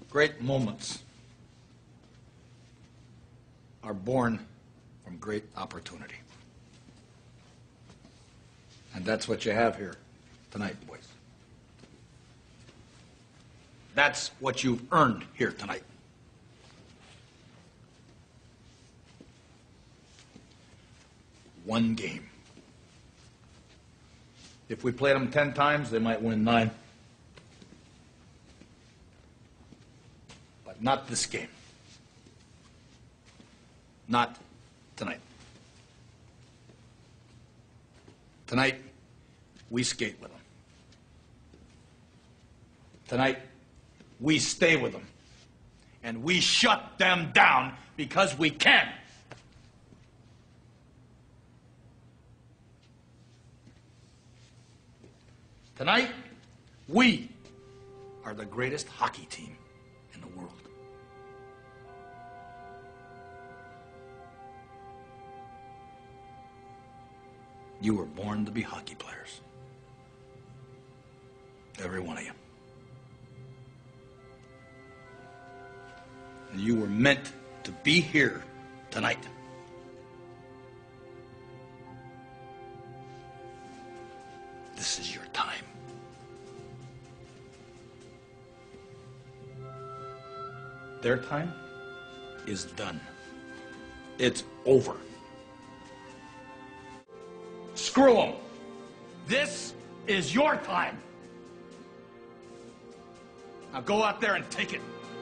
Great moments are born from great opportunity. And that's what you have here tonight, boys. That's what you've earned here tonight. One game. If we played them 10 times, they might win 9. But not this game. Not tonight. Tonight, we skate with them. Tonight, we stay with them. And we shut them down because we can. Tonight, we are the greatest hockey team in the world. You were born to be hockey players. Every one of you. And you were meant to be here tonight. This is your time. Their time is done. It's over. Screw them. This is your time. Now go out there and take it.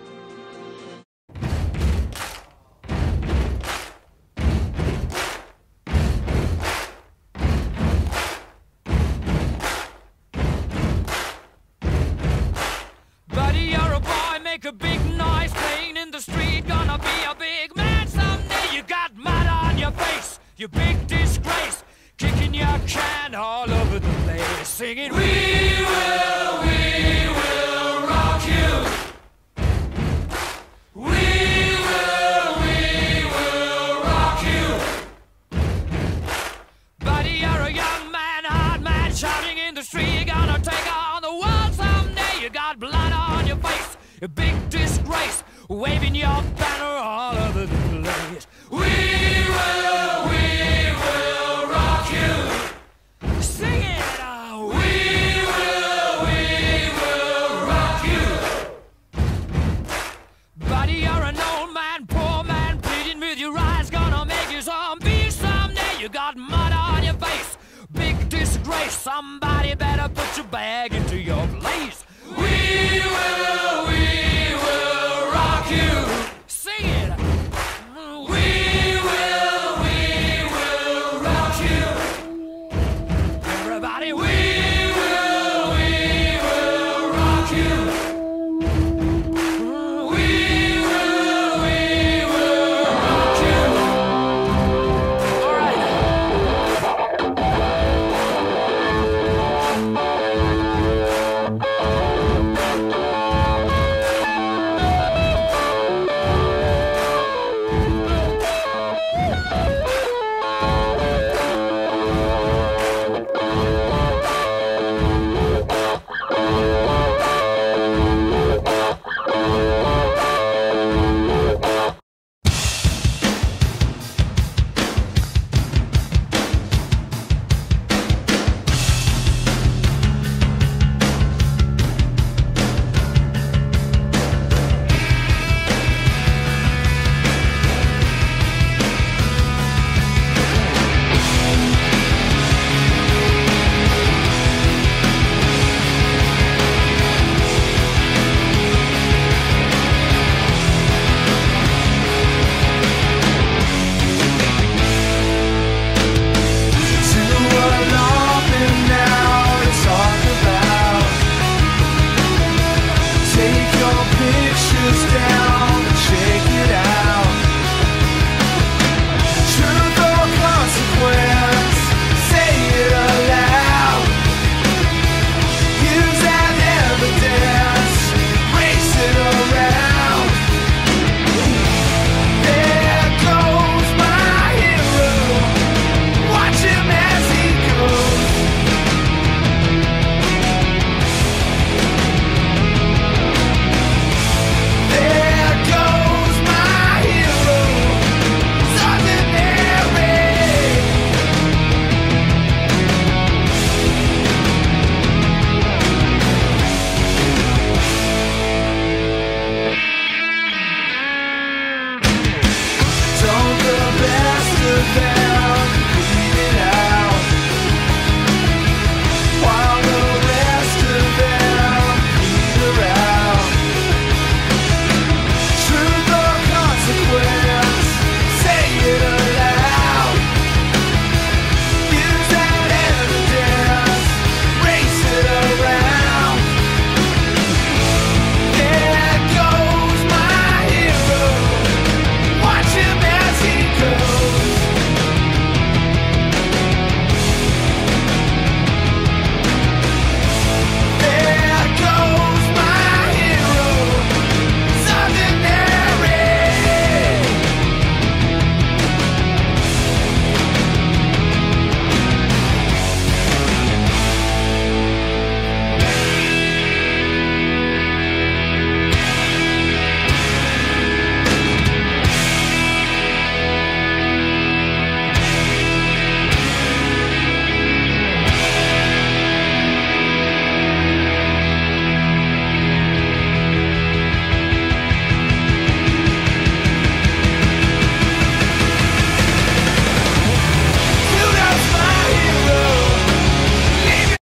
Buddy, you're a boy, make a big noise, playing in the street, gonna be a big man someday. You got mud on your face, you big disgrace, kicking your can all over the place, singing, we will rock you. We will rock you. Buddy, you're a young man, hard man, shouting in the street, you're gonna take on the world someday. You got blood on your face, a big disgrace, waving your banner all over the place. We will rock you. Sing it out. We will rock you. Buddy, you're an old man, poor man, pleading with your eyes, gonna make you zombie someday. You got mud on your face, big disgrace, somebody better put your bag into your place. We will